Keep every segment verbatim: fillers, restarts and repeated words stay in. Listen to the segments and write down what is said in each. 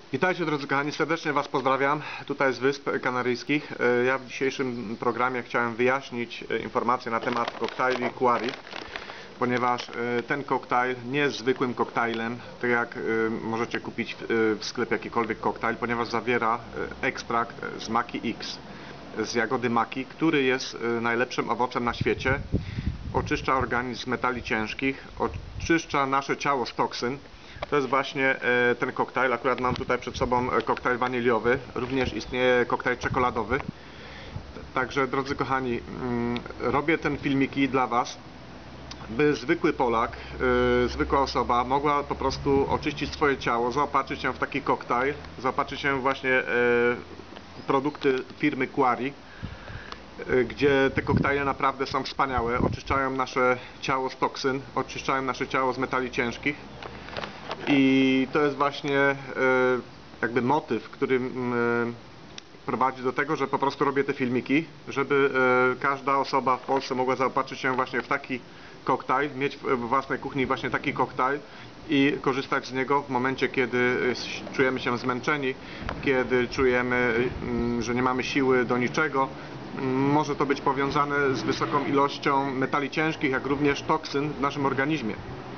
Witajcie drodzy kochani, serdecznie Was pozdrawiam tutaj z Wysp Kanaryjskich. Ja w dzisiejszym programie chciałem wyjaśnić informacje na temat koktajli Kuari, ponieważ ten koktajl nie jest zwykłym koktajlem, tak jak możecie kupić w sklepie jakikolwiek koktajl, ponieważ zawiera ekstrakt z Maki X, z jagody maki, który jest najlepszym owocem na świecie. Oczyszcza organizm z metali ciężkich, oczyszcza nasze ciało z toksyn. To jest właśnie ten koktajl. Akurat mam tutaj przed sobą koktajl waniliowy. Również istnieje koktajl czekoladowy. Także drodzy kochani, robię ten filmiki dla Was, by zwykły Polak, zwykła osoba mogła po prostu oczyścić swoje ciało, zaopatrzyć się w taki koktajl, zaopatrzyć się właśnie w produkty firmy Kuari, gdzie te koktajle naprawdę są wspaniałe, oczyszczają nasze ciało z toksyn, oczyszczają nasze ciało z metali ciężkich. I to jest właśnie jakby motyw, który prowadzi do tego, że po prostu robię te filmiki, żeby każda osoba w Polsce mogła zaopatrzyć się właśnie w taki koktajl, mieć w własnej kuchni właśnie taki koktajl i korzystać z niego w momencie, kiedy czujemy się zmęczeni, kiedy czujemy, że nie mamy siły do niczego. Może to być powiązane z wysoką ilością metali ciężkich, jak również toksyn w naszym organizmie.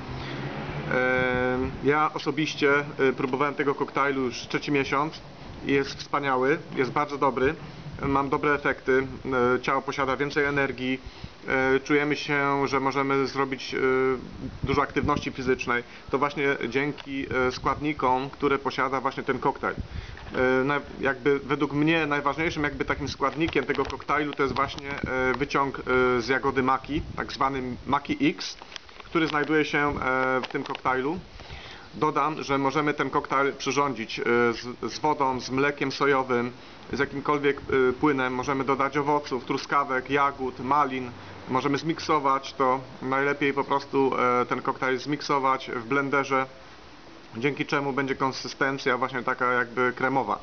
Ja osobiście próbowałem tego koktajlu już trzeci miesiąc. Jest wspaniały, jest bardzo dobry. Mam dobre efekty, ciało posiada więcej energii, czujemy się, że możemy zrobić dużo aktywności fizycznej. To właśnie dzięki składnikom, które posiada właśnie ten koktajl. Jakby według mnie najważniejszym jakby takim składnikiem tego koktajlu to jest właśnie wyciąg z jagody maki, tak zwany Maki X, który znajduje się w tym koktajlu. Dodam, że możemy ten koktajl przyrządzić z, z wodą, z mlekiem sojowym, z jakimkolwiek płynem. Możemy dodać owoców, truskawek, jagód, malin. Możemy zmiksować to. Najlepiej po prostu ten koktajl zmiksować w blenderze, dzięki czemu będzie konsystencja właśnie taka jakby kremowa.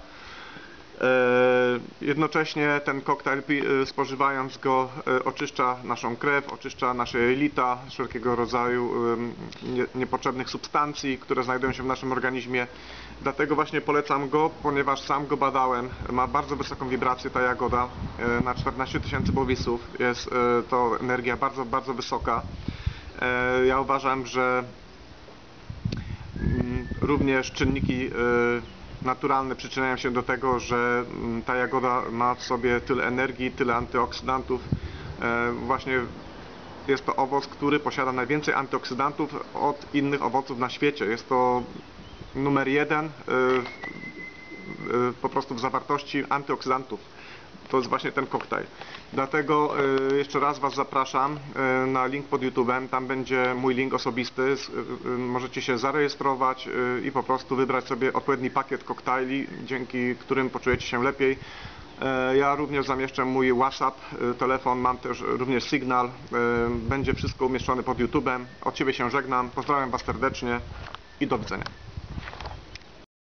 Jednocześnie ten koktajl, spożywając go, oczyszcza naszą krew, oczyszcza nasze jelita, wszelkiego rodzaju niepotrzebnych substancji, które znajdują się w naszym organizmie. Dlatego właśnie polecam go, ponieważ sam go badałem. Ma bardzo wysoką wibrację ta jagoda, na czternaście tysięcy bowisów. Jest to energia bardzo, bardzo wysoka. Ja uważam, że również czynniki naturalne przyczyniają się do tego, że ta jagoda ma w sobie tyle energii, tyle antyoksydantów. Właśnie jest to owoc, który posiada najwięcej antyoksydantów od innych owoców na świecie. Jest to numer jeden po prostu w zawartości antyoksydantów. To jest właśnie ten koktajl. Dlatego jeszcze raz Was zapraszam na link pod YouTube'em. Tam będzie mój link osobisty. Możecie się zarejestrować i po prostu wybrać sobie odpowiedni pakiet koktajli, dzięki którym poczujecie się lepiej. Ja również zamieszczę mój WhatsApp, telefon, mam też również Signal. Będzie wszystko umieszczone pod YouTube'em. Od Ciebie się żegnam. Pozdrawiam Was serdecznie i do widzenia.